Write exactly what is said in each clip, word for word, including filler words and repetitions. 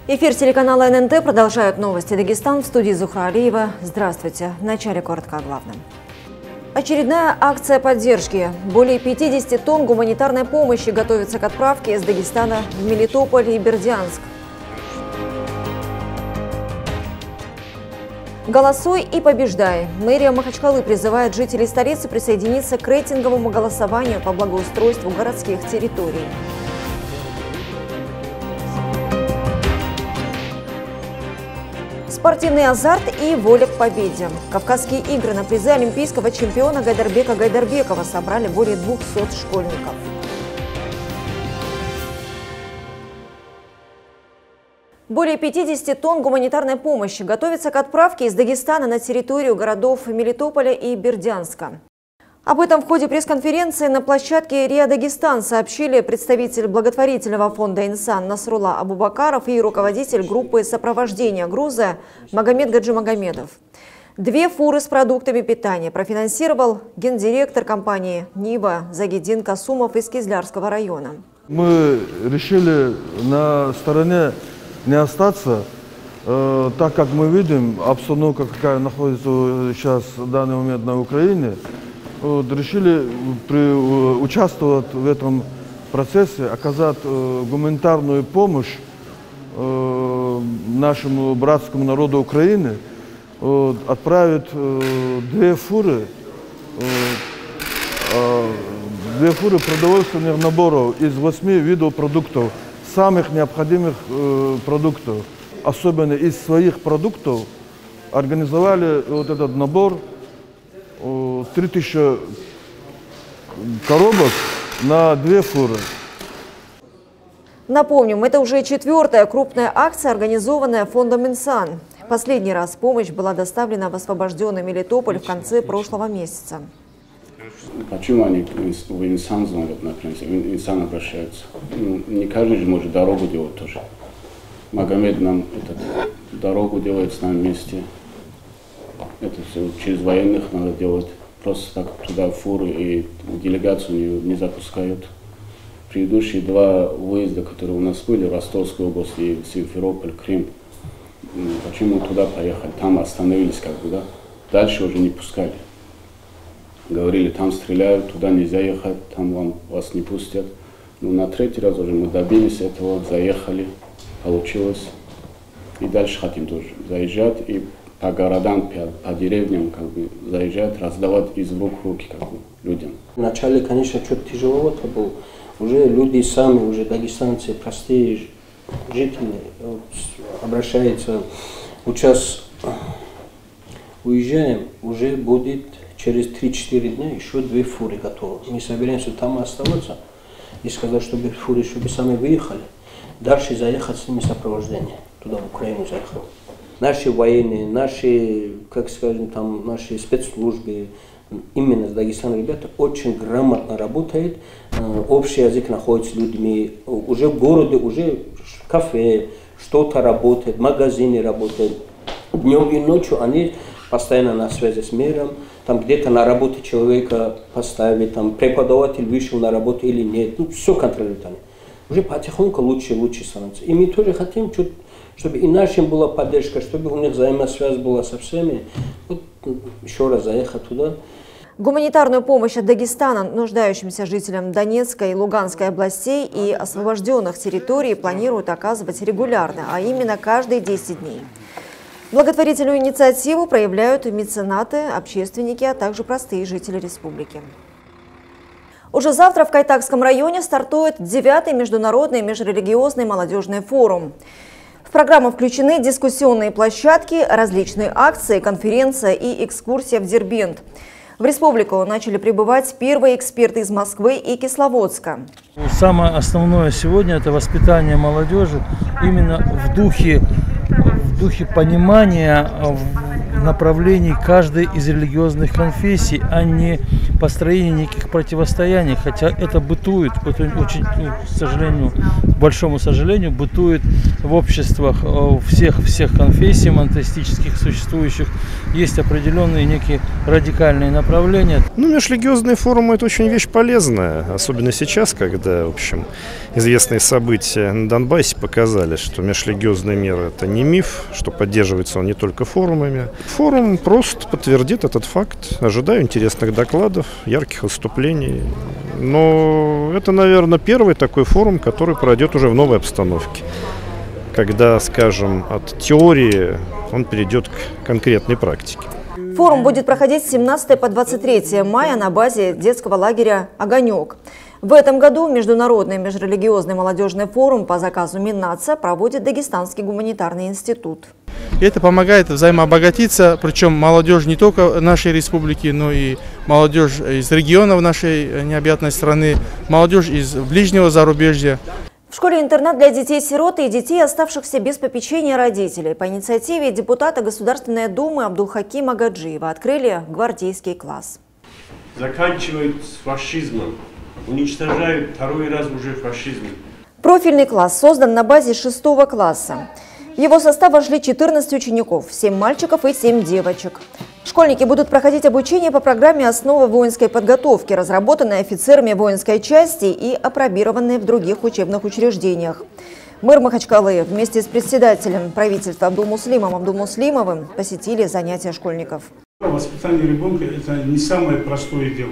Эфир телеканала эн эн тэ продолжают новости Дагестан. В студии Зухра Алиева. Здравствуйте. Вначале коротко о главном. Очередная акция поддержки. Более пятидесяти тонн гуманитарной помощи готовится к отправке из Дагестана в Мелитополь и Бердянск. Голосуй и побеждай. Мэрия Махачкалы призывает жителей столицы присоединиться к рейтинговому голосованию по благоустройству городских территорий. Спортивный азарт и воля к победе. Кавказские игры на призы олимпийского чемпиона Гайдарбека Гайдарбекова собрали более двухсот школьников. Более пятидесяти тонн гуманитарной помощи готовится к отправке из Дагестана на территорию городов Мелитополя и Бердянска. Об этом в ходе пресс-конференции на площадке РИА Дагестан сообщили представитель благотворительного фонда «Инсан» Насрулла Абубакаров и руководитель группы сопровождения груза Магомед Гаджимагомедов. Две фуры с продуктами питания профинансировал гендиректор компании «Нива» Загидин Касумов из Кизлярского района. Мы решили на стороне не остаться, э, так как мы видим обстановка, какая находится сейчас в данный момент на Украине. Вот, решили при, участвовать в этом процессе, оказать э, гуманитарную помощь э, нашему братскому народу Украины, вот, отправить э, две фуры, э, э, две фуры продовольственных наборов из восьми видов продуктов, самых необходимых э, продуктов. Особенно из своих продуктов организовали вот этот набор. три тысячи коробок на две фуры. Напомним, это уже четвертая крупная акция, организованная фондом «Инсан». Последний раз помощь была доставлена в освобожденный Мелитополь в конце прошлого месяца. Почему они в «Инсан» знают, например, в «Инсан» обращаются? Ну, не каждый же может дорогу делать тоже. Магомед нам этот, дорогу делает с нами вместе. Это все через военных надо делать. Просто так туда фуры и делегацию не, не запускают. Предыдущие два выезда, которые у нас были, в Ростовскую область и Симферополь, Крым, почему туда поехали? Там остановились как бы, да? Дальше уже не пускали. Говорили, там стреляют, туда нельзя ехать, там вам, вас не пустят. Но на третий раз уже мы добились этого, заехали, получилось. И дальше хотим тоже заезжать и по городам, по, по деревням как бы заезжать, раздавать из рук в руки как бы, людям. Вначале, конечно, что-то тяжеловато было. Уже люди сами, уже дагестанцы, простые жители вот, обращаются. Вот сейчас уезжаем, уже будет через три-четыре дня еще две фуры готовы. Мы собираемся там оставаться и сказать, чтобы фуры, чтобы сами выехали. Дальше заехать с ними сопровождение. Туда, в Украину заехать. Наши военные, наши, как скажем, там, наши спецслужбы, именно с Дагестана ребята очень грамотно работают, общий язык находится с людьми, уже в городе, уже кафе, что-то работает, магазины работают. Днем и ночью они постоянно на связи с миром, там где-то на работе человека поставить, там преподаватель вышел на работу или нет, ну, все контролируют они. Уже потихоньку лучше и лучше становится. И мы тоже хотим чуть, чтобы и нашим была поддержка, чтобы у них взаимосвязь была со всеми. Вот еще раз заехать туда. Гуманитарную помощь от Дагестана нуждающимся жителям Донецкой и Луганской областей и освобожденных территорий планируют оказывать регулярно, а именно каждые десять дней. Благотворительную инициативу проявляют меценаты, общественники, а также простые жители республики. Уже завтра в Кайтакском районе стартует девятый международный межрелигиозный молодежный форум. В программу включены дискуссионные площадки, различные акции, конференция и экскурсия в Дербент. В республику начали прибывать первые эксперты из Москвы и Кисловодска. Самое основное сегодня – это воспитание молодежи именно в духе, в духе понимания в направлении каждой из религиозных конфессий, а не построения никаких противостояний, хотя это бытует, это очень, к сожалению, к большому сожалению, бытует в обществах всех, всех конфессий монотеистических существующих. Есть определенные некие радикальные направления. Ну, межрелигиозные форумы – это очень вещь полезная, особенно сейчас, когда, в общем, известные события на Донбассе показали, что межрелигиозный мир – это не миф, что поддерживается он не только форумами. Форум просто подтвердит этот факт. Ожидаю интересных докладов, ярких выступлений. Но это, наверное, первый такой форум, который пройдет уже в новой обстановке, когда, скажем, от теории он перейдет к конкретной практике. Форум будет проходить с семнадцатого по двадцать третье мая на базе детского лагеря «Огонек». В этом году Международный межрелигиозный молодежный форум по заказу Миннаца проводит Дагестанский гуманитарный институт. Это помогает взаимообогатиться, причем молодежь не только нашей республики, но и молодежь из регионов нашей необъятной страны, молодежь из ближнего зарубежья. В школе-интернат для детей-сирот и детей, оставшихся без попечения родителей, по инициативе депутата Государственной Думы Абдулхакима Гаджиева открыли гвардейский класс. Заканчивают с фашизмом, уничтожают второй раз уже фашизм. Профильный класс создан на базе шестого класса. В его состав вошли четырнадцать учеников, семь мальчиков и семь девочек. Школьники будут проходить обучение по программе «Основы воинской подготовки», разработанной офицерами воинской части и опробированной в других учебных учреждениях. Мэр Махачкалы вместе с председателем правительства Абдулмуслимом Абдулмуслимовым посетили занятия школьников. Воспитание ребенка – это не самое простое дело.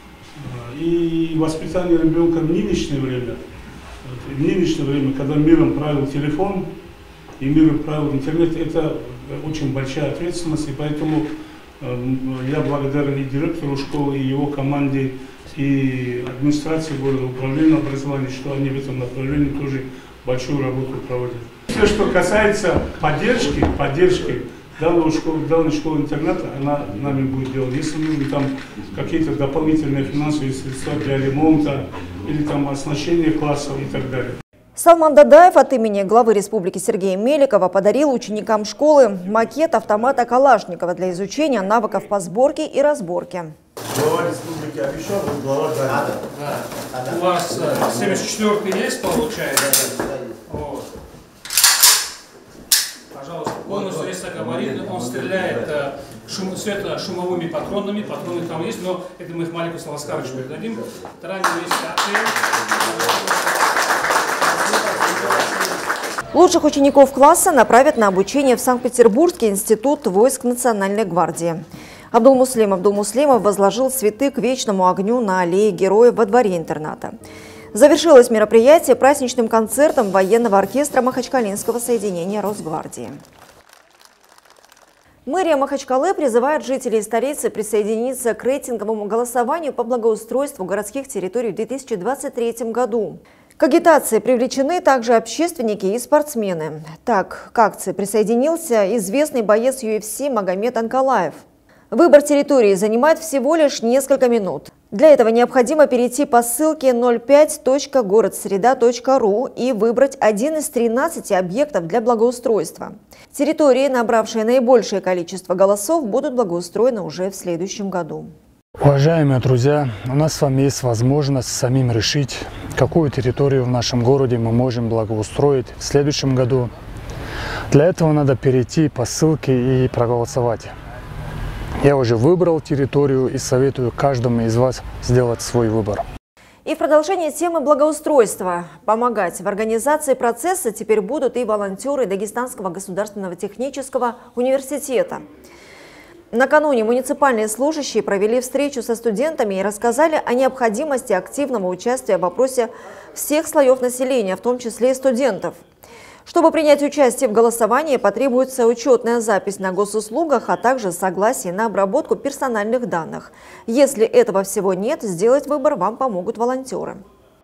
И воспитание ребенка в нынешнее время, в нынешнее время, когда миром правил телефон и миром правил интернет, это очень большая ответственность, и поэтому я благодарен и директору школы, и его команде, и администрации города, управлению образования, что они в этом направлении тоже большую работу проводят. Все, что касается поддержки, поддержки данного школы, данной школы-интерната, она нами будет делать. Если нужны там какие-то дополнительные финансовые средства для ремонта или там оснащения классов и так далее. Салман Дадаев от имени главы республики Сергея Меликова подарил ученикам школы макет автомата Калашникова для изучения навыков по сборке и разборке. Глава республики обещал, глава да. Да. У вас семьдесят четвёртый есть, получается? Вот. Пожалуйста, полностью, если говорит, он стреляет шум, светошумовыми патронами, патроны там есть, но это мы их маленькую Славоскаровичу передадим. Лучших учеников класса направят на обучение в Санкт-Петербургский институт войск Национальной гвардии. Абдулмуслим Абдулмуслимов возложил цветы к вечному огню на аллее Героев во дворе интерната. Завершилось мероприятие праздничным концертом военного оркестра Махачкалинского соединения Росгвардии. Мэрия Махачкалы призывает жителей столицы присоединиться к рейтинговому голосованию по благоустройству городских территорий в две тысячи двадцать третьем году. К агитации привлечены также общественники и спортсмены. Так, к акции присоединился известный боец ю эф си Магомед Анкалаев. Выбор территории занимает всего лишь несколько минут. Для этого необходимо перейти по ссылке ноль пять точка городсреда точка ру и выбрать один из тринадцати объектов для благоустройства. Территории, набравшие наибольшее количество голосов, будут благоустроены уже в следующем году. Уважаемые друзья, у нас с вами есть возможность самим решить, какую территорию в нашем городе мы можем благоустроить в следующем году. Для этого надо перейти по ссылке и проголосовать. Я уже выбрал территорию и советую каждому из вас сделать свой выбор. И в продолжение темы благоустройства. Помогать в организации процесса теперь будут и волонтеры Дагестанского государственного технического университета. Накануне муниципальные служащие провели встречу со студентами и рассказали о необходимости активного участия в вопросе всех слоев населения, в том числе и студентов. Чтобы принять участие в голосовании, потребуется учетная запись на госуслугах, а также согласие на обработку персональных данных. Если этого всего нет, сделать выбор вам помогут волонтеры.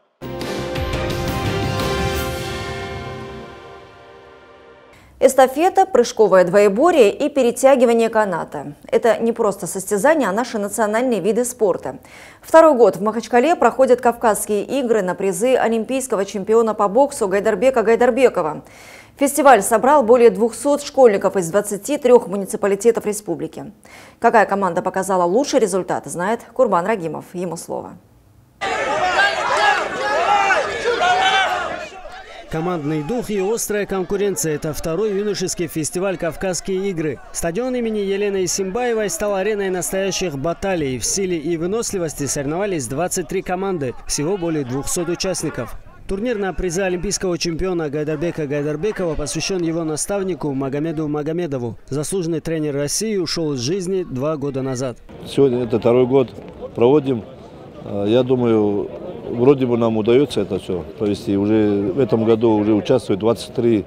Эстафета, прыжковое двоеборье и перетягивание каната. Это не просто состязания, а наши национальные виды спорта. Второй год в Махачкале проходят Кавказские игры на призы олимпийского чемпиона по боксу Гайдарбека Гайдарбекова. Фестиваль собрал более двухсот школьников из двадцати трёх муниципалитетов республики. Какая команда показала лучший результат, знает Курбан Рагимов. Ему слово. Командный дух и острая конкуренция – это второй юношеский фестиваль «Кавказские игры». Стадион имени Елены Исимбаевой стал ареной настоящих баталий. В силе и выносливости соревновались двадцать три команды, всего более двухсот участников. Турнир на призы олимпийского чемпиона Гайдарбека Гайдарбекова посвящен его наставнику Магомеду Магомедову. Заслуженный тренер России ушел из жизни два года назад. Сегодня это второй год проводим. Я думаю, вроде бы нам удается это все провести. Уже в этом году уже участвуют двадцать три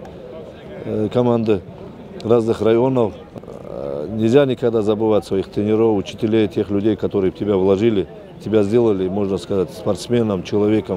команды разных районов. Нельзя никогда забывать своих тренеров, учителей, тех людей, которые в тебя вложили, тебя сделали, можно сказать, спортсменом, человеком.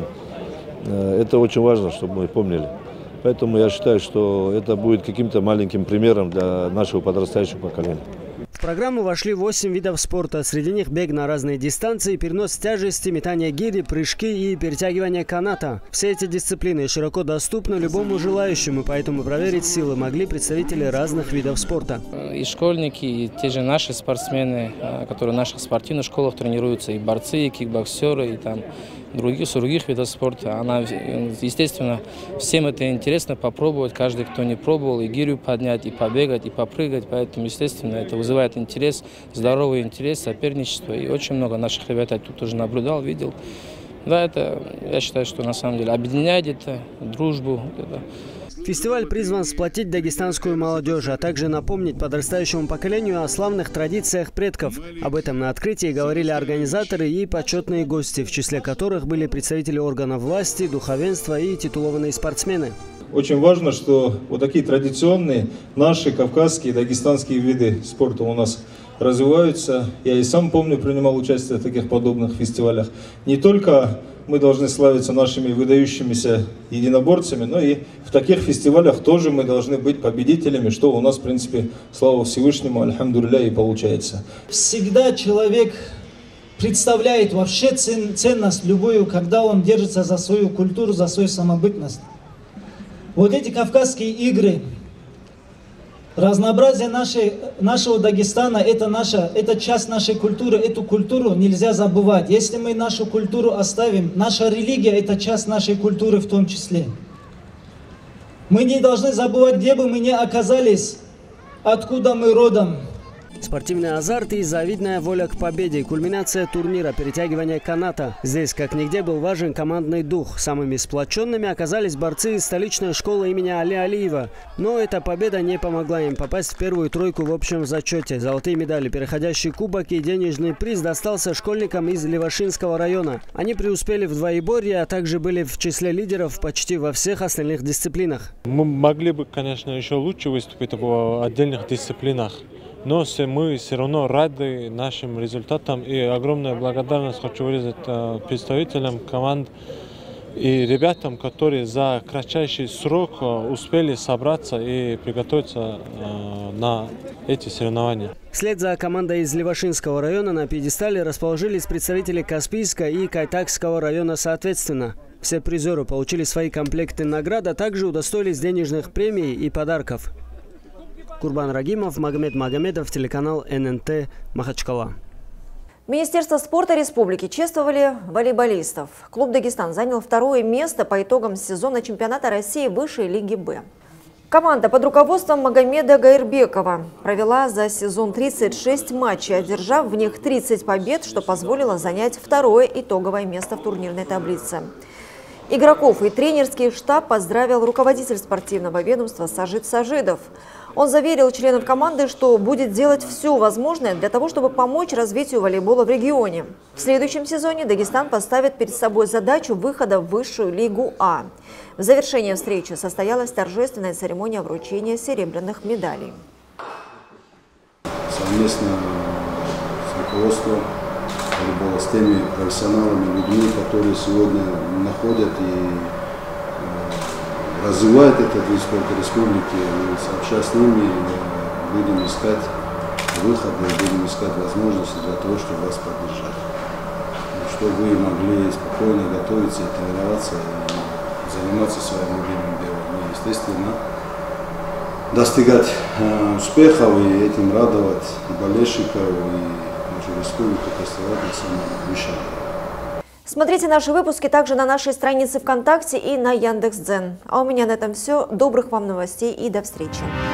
Это очень важно, чтобы мы помнили. Поэтому я считаю, что это будет каким-то маленьким примером для нашего подрастающего поколения. В программу вошли восемь видов спорта. Среди них бег на разные дистанции, перенос тяжести, метание гири, прыжки и перетягивание каната. Все эти дисциплины широко доступны любому желающему, поэтому проверить силы могли представители разных видов спорта. И школьники, и те же наши спортсмены, которые в наших спортивных школах тренируются, и борцы, и кикбоксеры, и там других, других видов спорта. Она, естественно, всем это интересно попробовать, каждый, кто не пробовал, и гирю поднять, и побегать, и попрыгать. Поэтому, естественно, это вызывает интерес, здоровый интерес, соперничество. И очень много наших ребят я тут тоже наблюдал, видел. Да, это, я считаю, что на самом деле объединяет это, дружбу. Это. Фестиваль призван сплотить дагестанскую молодежь, а также напомнить подрастающему поколению о славных традициях предков. Об этом на открытии говорили организаторы и почетные гости, в числе которых были представители органов власти, духовенства и титулованные спортсмены. Очень важно, что вот такие традиционные наши кавказские, дагестанские виды спорта у нас развиваются. Я и сам помню, принимал участие в таких подобных фестивалях. Не только мы должны славиться нашими выдающимися единоборцами, но и в таких фестивалях тоже мы должны быть победителями, что у нас, в принципе, слава Всевышнему, альхамдулилля, и получается. Всегда человек представляет вообще цен, ценность любую, когда он держится за свою культуру, за свою самобытность. Вот эти Кавказские игры, разнообразие нашей, нашего Дагестана, это, наша, это часть нашей культуры. Эту культуру нельзя забывать. Если мы нашу культуру оставим, наша религия – это часть нашей культуры в том числе. Мы не должны забывать, где бы мы ни оказались, откуда мы родом. Спортивный азарт и завидная воля к победе. Кульминация турнира – перетягивание каната. Здесь, как нигде, был важен командный дух. Самыми сплоченными оказались борцы из столичной школы имени Али Алиева. Но эта победа не помогла им попасть в первую тройку в общем зачете. Золотые медали, переходящий кубок и денежный приз достался школьникам из Левашинского района. Они преуспели в двоеборье, а также были в числе лидеров почти во всех остальных дисциплинах. Мы могли бы, конечно, еще лучше выступить в отдельных дисциплинах. Но мы все равно рады нашим результатам, и огромную благодарность хочу выразить представителям команд и ребятам, которые за кратчайший срок успели собраться и приготовиться на эти соревнования. Вслед за командой из Левашинского района на пьедестале расположились представители Каспийска и Кайтакского района соответственно. Все призеры получили свои комплекты наград, а также удостоились денежных премий и подарков. Курбан Рагимов, Магомед Магомедов, телеканал эн эн тэ, Махачкала. Министерство спорта республики чествовали волейболистов. Клуб «Дагестан» занял второе место по итогам сезона чемпионата России высшей лиги «Б». Команда под руководством Магомеда Гайрбекова провела за сезон тридцать шесть матчей, одержав в них тридцать побед, что позволило занять второе итоговое место в турнирной таблице. Игроков и тренерский штаб поздравил руководитель спортивного ведомства Сажид Сажидов. Он заверил членов команды, что будет делать все возможное для того, чтобы помочь развитию волейбола в регионе. В следующем сезоне Дагестан поставит перед собой задачу выхода в высшую лигу А. В завершении встречи состоялась торжественная церемония вручения серебряных медалей. Совместно с руководством волейбола, с теми профессионалами, людьми, которые сегодня находят и развивает этот вид спорта республики, и сообща с ними будем искать выходы, будем искать возможности для того, чтобы вас поддержать. Чтобы вы могли спокойно готовиться и тренироваться, и заниматься своим любимым делом. И, естественно, достигать э, успехов и этим радовать и болельщиков, и нашу республику поставить на самом высшем. Смотрите наши выпуски также на нашей странице ВКонтакте и на Яндекс.Дзен. А у меня на этом все. Добрых вам новостей и до встречи.